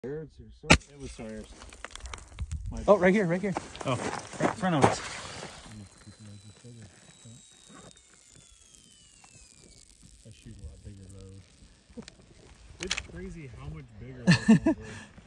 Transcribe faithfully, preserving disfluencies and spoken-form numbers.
It was Sawyer's. My oh, right here, right here. Oh, right in front of us. I shoot a lot bigger load. It's crazy how much bigger those ones were.